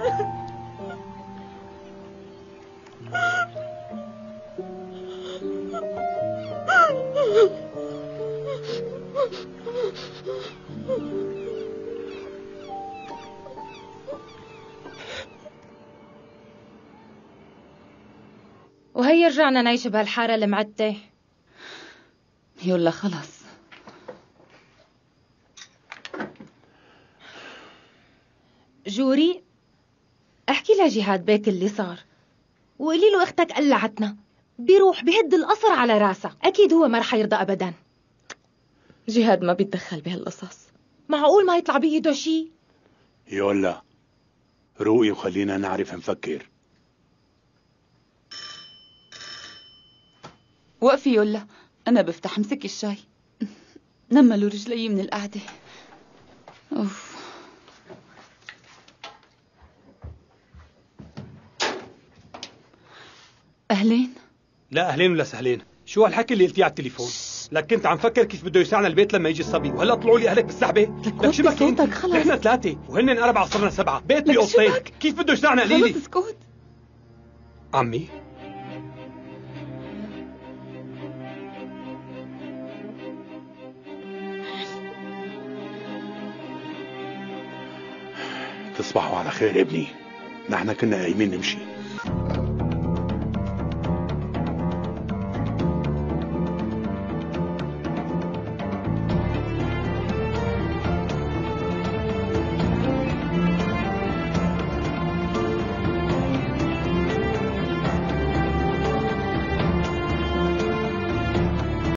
وهي رجعنا نعيش بهالحارة المعتة. يلا خلص. جوري، احكي لجهاد بيك اللي صار، وقولي له اختك قلعتنا، بيروح بهد القصر على راسها، اكيد هو ما رح يرضى ابدا. جهاد ما بيتدخل بهالقصص. معقول ما يطلع بايده شيء؟ يلا روقي وخلينا نعرف نفكر. وقفي يلا، انا بفتح. امسكي الشاي. نملوا رجلي من القعده. اوف. اهلين. لا اهلين ولا سهلين، شو هالحكي اللي قلتيه على التليفون؟ لك كنت عم فكر كيف بده يساعدنا البيت لما يجي الصبي، وهلا طلعوا لي اهلك بالسحبه. لك شو بك انت؟ خلص. نحن 3 وهن 4 صرنا 7، بيت بأوضتين، كيف بده يساعدنا؟ قليلي خلص اسكت. عمي تصبحوا على خير ابني، نحن كنا قايمين نمشي.